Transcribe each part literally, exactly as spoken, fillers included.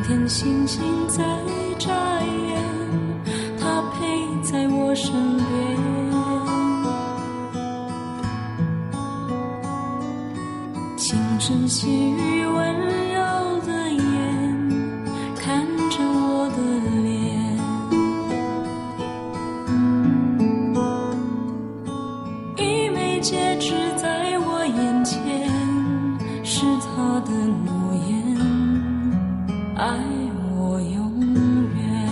天星星在眨眼，他陪在我身边。轻声细语温柔的眼，看着我的脸。一枚戒指在我眼前，是他的诺言，爱我永远。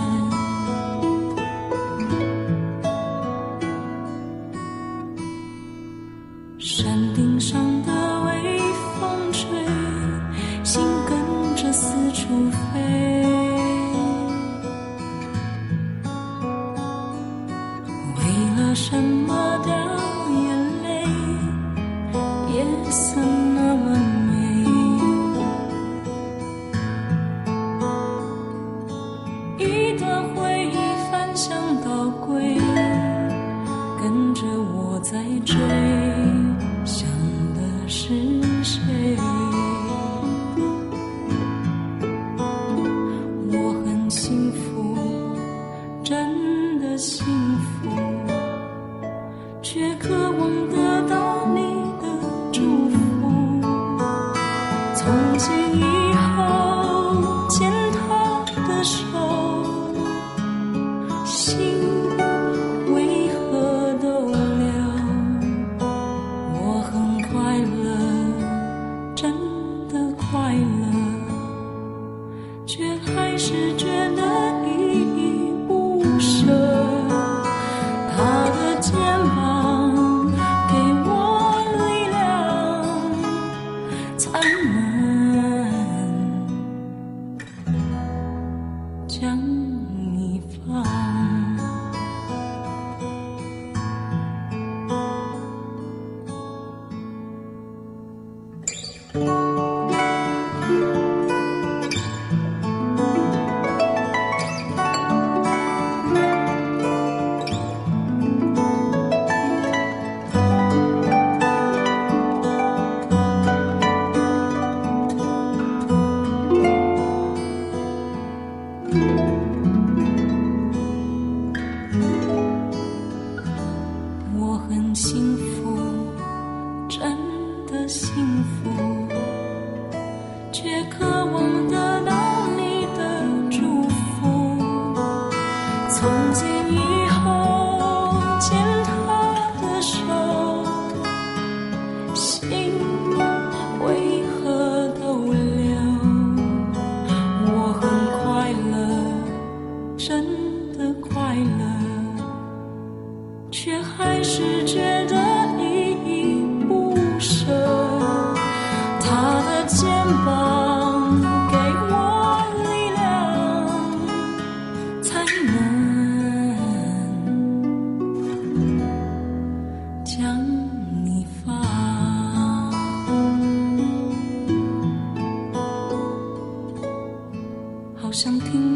山顶上的微风吹，心跟着四处飞。为了什么掉眼泪，夜色那么美。一段回忆翻箱倒柜，跟着我在追，想的是谁？我很幸福，真的幸福，却渴望得到你的祝福。从今以后牵他的手，心为何逗留？我很快乐，真的快乐，却还是觉得依依不舍。他的肩膀给我力量，才能将你放。我很幸福，真的幸福，却渴望得到你的祝福。从今以后牵他的手，心为何逗留？我很快乐，真的快乐，却还是觉得依依不舍。他的肩膀给我力量，才能将你放。好想听